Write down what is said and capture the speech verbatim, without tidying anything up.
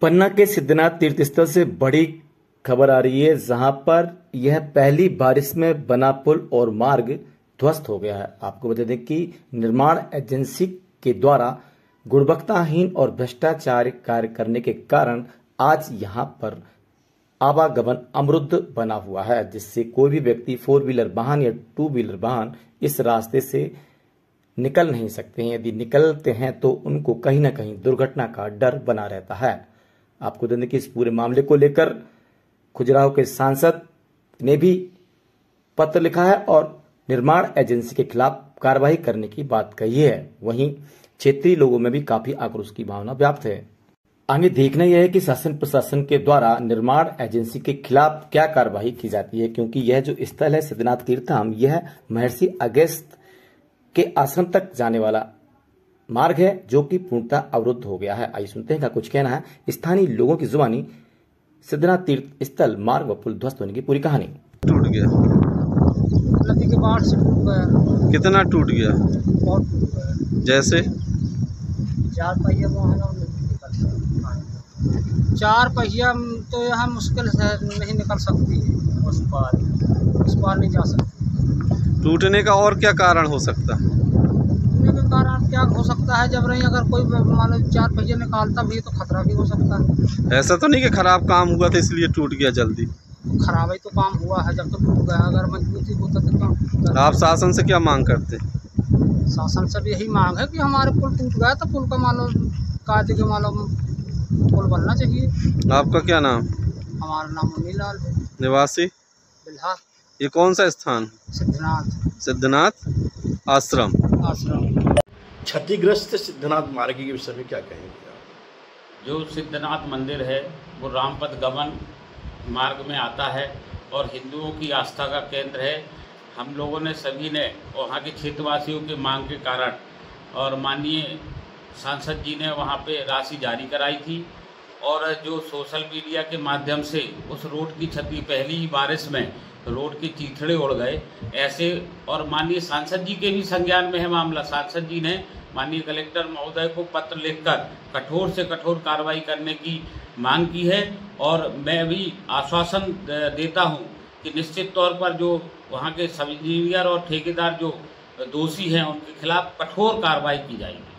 पन्ना के सिद्धनाथ तीर्थ स्थल से बड़ी खबर आ रही है, जहां पर यह पहली बारिश में बना पुल और मार्ग ध्वस्त हो गया है। आपको बता दें कि निर्माण एजेंसी के द्वारा गुणवत्ताहीन और भ्रष्टाचार कार्य करने के कारण आज यहां पर आवागमन अवरुद्ध बना हुआ है, जिससे कोई भी व्यक्ति फोर व्हीलर वाहन या टू व्हीलर वाहन इस रास्ते से निकल नहीं सकते हैं। यदि निकलते हैं तो उनको कहीं ना कहीं दुर्घटना का डर बना रहता है। आपको बता दें कि इस पूरे मामले को लेकर खजुराहो के सांसद ने भी पत्र लिखा है और निर्माण एजेंसी के खिलाफ कार्रवाई करने की बात कही है। वहीं क्षेत्रीय लोगों में भी काफी आक्रोश की भावना व्याप्त है। आगे देखना यह है कि शासन प्रशासन के द्वारा निर्माण एजेंसी के खिलाफ क्या कार्रवाई की जाती है, क्योंकि यह जो स्थल है सिद्धनाथ तीर्थ धाम, यह महर्षि अगस्त्य के आश्रम तक जाने वाला मार्ग है, जो कि पूर्णतः अवरुद्ध हो गया है। आइए सुनते हैं क्या कुछ कहना है स्थानीय लोगों की जुबानी सिद्धनाथ तीर्थ स्थल मार्ग व पुल ध्वस्त होने की पूरी कहानी। टूट गया, नदी के बाढ़ से टूट गया। कितना टूट गया? बहुत टूट गया। जैसे चार पहिया वाहन चार पहिया तो यहाँ मुश्किल से नहीं निकल सकती है, उस पार उस पार नहीं जा सकती। टूटने का और क्या कारण हो सकता है? टूटने का कारण क्या हो सकता है, जब रही अगर कोई मान लो चार पहिया निकालता भी तो खतरा भी हो सकता है। ऐसा तो नहीं कि खराब काम हुआ था इसलिए टूट गया जल्दी? खराब ही तो काम हुआ है, जब तो टूट गया। अगर मजबूती होता तो क्या? आप शासन से क्या मांग करते? शासन से भी यही मांग है कि हमारे पुल टूट गया तो पुल का मान लो कायदे के मान लो पुल बनना चाहिए। आपका क्या नाम? हमारा नाम मुनीलाल है। निवासी बिल्हा। ये कौन सा स्थान? सिद्धनाथ सिद्धनाथ आश्रम। आश्रम। क्षतिग्रस्त सिद्धनाथ मार्ग के विषय में क्या कहेंगे आप? जो सिद्धनाथ मंदिर है वो रामपथ गमन मार्ग में आता है और हिंदुओं की आस्था का केंद्र है। हम लोगों ने सभी ने वहाँ के क्षेत्रवासियों की मांग के कारण और माननीय सांसद जी ने वहाँ पे राशि जारी कराई थी, और जो सोशल मीडिया के माध्यम से उस रोड की क्षति, पहली ही बारिश में रोड के चीथड़े उड़ गए ऐसे, और माननीय सांसद जी के भी संज्ञान में है मामला। सांसद जी ने माननीय कलेक्टर महोदय को पत्र लिखकर कठोर से कठोर कार्रवाई करने की मांग की है, और मैं भी आश्वासन देता हूं कि निश्चित तौर पर जो वहां के सब इंजीनियर और ठेकेदार जो दोषी हैं उनके खिलाफ कठोर कार्रवाई की जाएगी।